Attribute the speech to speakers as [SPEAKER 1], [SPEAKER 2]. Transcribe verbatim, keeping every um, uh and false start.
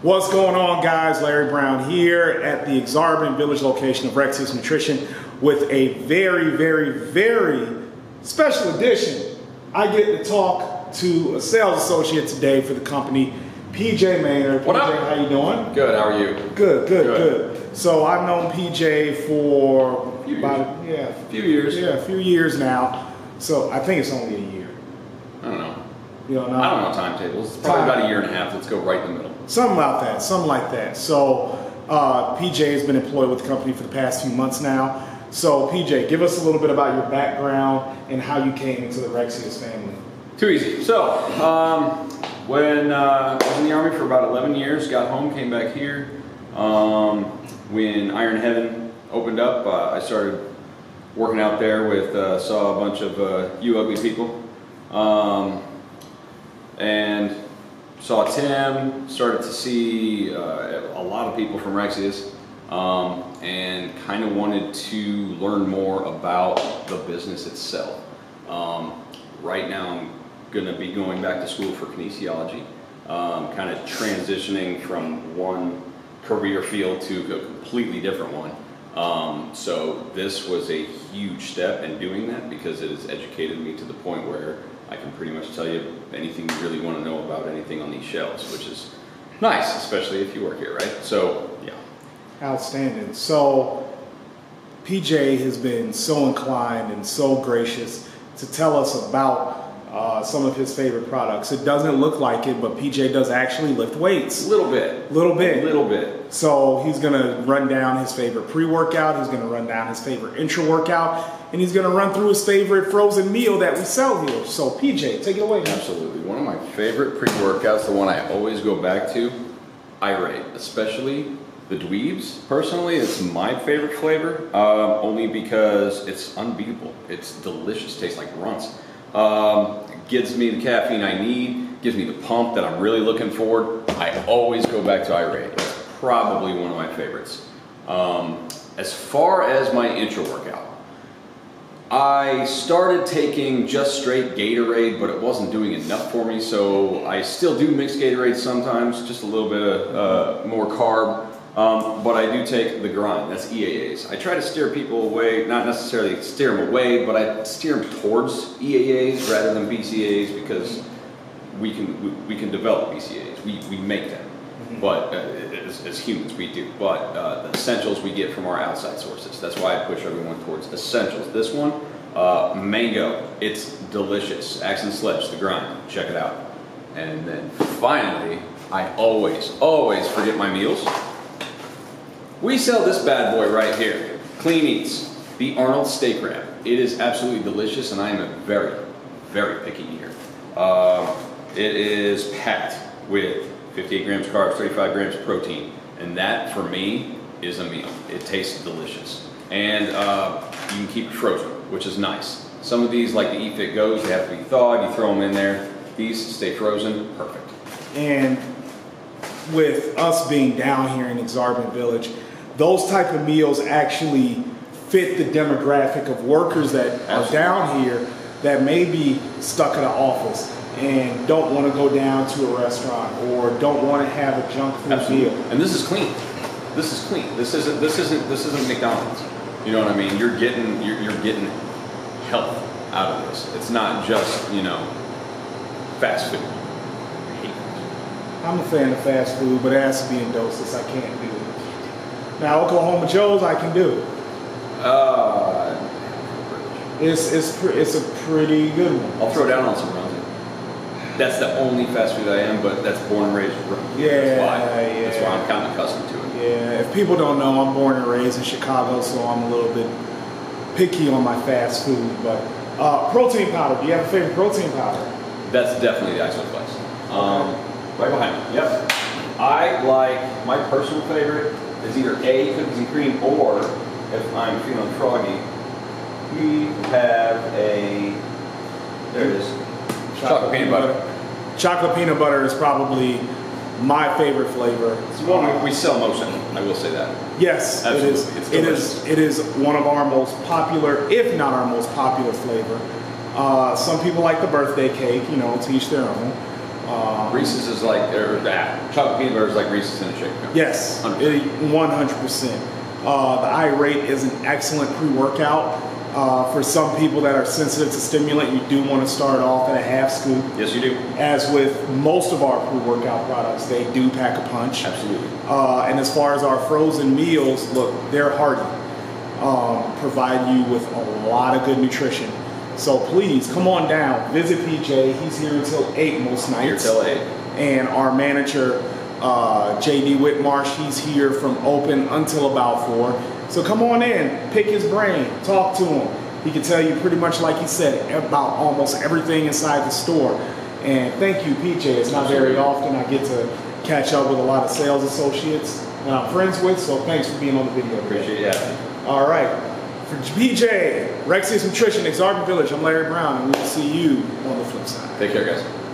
[SPEAKER 1] What's going on, guys? Larry Brown here at the Aksarben Village location of Rexius Nutrition with a very, very, very special edition. I get to talk to a sales associate today for the company, P J Maynor.
[SPEAKER 2] What up?
[SPEAKER 1] P J, how you doing?
[SPEAKER 2] Good. How are you?
[SPEAKER 1] Good, good,
[SPEAKER 2] Good.
[SPEAKER 1] good. So I've known P J for
[SPEAKER 2] A few
[SPEAKER 1] about
[SPEAKER 2] years.
[SPEAKER 1] yeah,
[SPEAKER 2] A few years.
[SPEAKER 1] yeah, a few years now. So I think it's only a year.
[SPEAKER 2] I don't know.
[SPEAKER 1] You don't know?
[SPEAKER 2] I don't know timetables. It's probably
[SPEAKER 1] Time.
[SPEAKER 2] about a year and a half. Let's go right in the middle.
[SPEAKER 1] Something like that, something like that. So uh, P J has been employed with the company for the past few months now. So P J, give us a little bit about your background and how you came into the Rexius family.
[SPEAKER 2] Too easy. So, um, when uh, I was in the Army for about eleven years, got home, came back here. Um, when Iron Heaven opened up, uh, I started working out there with, uh, saw a bunch of uh, you ugly people. Um, and saw Tim, started to see uh, a lot of people from Rexius, um, and kind of wanted to learn more about the business itself. Um, right now I'm going to be going back to school for kinesiology, um, kind of transitioning from one career field to a completely different one. Um, so this was a huge step in doing that because it has educated me to the point where I can pretty much tell you anything you really want to know about anything on these shelves, which is nice, especially if you work here, right? So, yeah.
[SPEAKER 1] Outstanding. So P J has been so inclined and so gracious to tell us about uh, some of his favorite products. It doesn't look like it, but P J does actually lift weights.
[SPEAKER 2] A little bit.
[SPEAKER 1] Little bit.
[SPEAKER 2] A little bit.
[SPEAKER 1] So he's going to run down his favorite pre-workout, he's going to run down his favorite intra-workout, and he's going to run through his favorite frozen meal that we sell here. So P J, take it away, man.
[SPEAKER 2] Absolutely. One of my favorite pre-workouts, the one I always go back to, Irate, especially the Dweebs. Personally, it's my favorite flavor, um, only because it's unbeatable. It's delicious, tastes like runts. Um, gives me the caffeine I need, gives me the pump that I'm really looking for. I always go back to Irate. It's probably one of my favorites. Um, as far as my intra workout, I started taking just straight Gatorade, but it wasn't doing enough for me, so I still do mix Gatorade sometimes, just a little bit of uh, more carb. Um, but I do take the grind, that's E A As. I try to steer people away, not necessarily steer them away, but I steer them towards E A As rather than B C As because we can we, we can develop B C As, we, we make them, mm-hmm. but uh, as, as humans we do. But uh, the essentials we get from our outside sources. That's why I push everyone towards essentials. This one, uh, mango, it's delicious. Axe Sledge, the grind, check it out. And then finally, I always, always forget my meals. We sell this bad boy right here, Clean Eats, the Arnold Steak Wrap. It is absolutely delicious, and I am a very, very picky eater. Uh, it is packed with fifty-eight grams carbs, thirty-five grams of protein, and that, for me, is a meal. It tastes delicious. And uh, you can keep it frozen, which is nice. Some of these, like the E Fit Go's, they have to be thawed, you throw them in there. These stay frozen, perfect.
[SPEAKER 1] And with us being down here in Aksarben Village, those type of meals actually fit the demographic of workers that are
[SPEAKER 2] Absolutely.
[SPEAKER 1] down here that may be stuck in an office and don't want to go down to a restaurant or don't want to have a junk food
[SPEAKER 2] Absolutely.
[SPEAKER 1] meal.
[SPEAKER 2] And this is clean. This is clean. This isn't. This isn't. This isn't McDonald's. You know what I mean? You're getting. You're, you're getting health out of this. It's not just, you know, fast food. I hate it.
[SPEAKER 1] I'm a fan of fast food, but it has to be in doses. I can't do it. Now, Oklahoma Joe's I can do.
[SPEAKER 2] Uh,
[SPEAKER 1] It's it's pre it's a pretty good one.
[SPEAKER 2] I'll throw down on some runs. That's the only fast food I am, but that's born and raised.
[SPEAKER 1] Yeah,
[SPEAKER 2] that's why.
[SPEAKER 1] yeah.
[SPEAKER 2] That's why I'm kind of accustomed to it.
[SPEAKER 1] Yeah, if people don't know, I'm born and raised in Chicago, so I'm a little bit picky on my fast food. But uh, protein powder. Do you have a favorite protein powder?
[SPEAKER 2] That's definitely the Isoflex. Um, right behind me. Yep. I like, my personal favorite is either A, cookies and cream, or if I'm feeling froggy, we have a, there it is, chocolate, chocolate peanut butter. butter.
[SPEAKER 1] Chocolate peanut butter is probably my favorite flavor.
[SPEAKER 2] It's one uh, we sell most of, I will say that.
[SPEAKER 1] Yes,
[SPEAKER 2] absolutely.
[SPEAKER 1] It is.
[SPEAKER 2] It's
[SPEAKER 1] it is. It is one of our most popular, if not our most popular flavor. Uh, some people like the birthday cake, you know, to each their own. Um,
[SPEAKER 2] Reese's is like, or that chocolate peanut butter is like Reese's in a shake. No?
[SPEAKER 1] Yes, one hundred percent. Uh, the I-Rate is an excellent pre-workout. Uh, for some people that are sensitive to stimulant, you do want to start off at a half scoop.
[SPEAKER 2] Yes, you do.
[SPEAKER 1] As with most of our pre-workout products, they do pack a punch.
[SPEAKER 2] Absolutely.
[SPEAKER 1] Uh, and as far as our frozen meals, look, they're hearty. Um, provide you with a lot of good nutrition. So please come on down, visit P J. He's here until eight most nights.
[SPEAKER 2] Here till eight.
[SPEAKER 1] And our manager, uh, J D Whitmarsh, he's here from open until about four. So come on in, pick his brain, talk to him. He can tell you pretty much like he said about almost everything inside the store. And thank you, P J. It's not very often I get to catch up with a lot of sales associates that I'm friends with, so thanks for being on the video.
[SPEAKER 2] Appreciate it.
[SPEAKER 1] All right. For P J, Rexius Nutrition, Aksarben Village, I'm Larry Brown, and we'll see you on the flip side.
[SPEAKER 2] Take care, guys.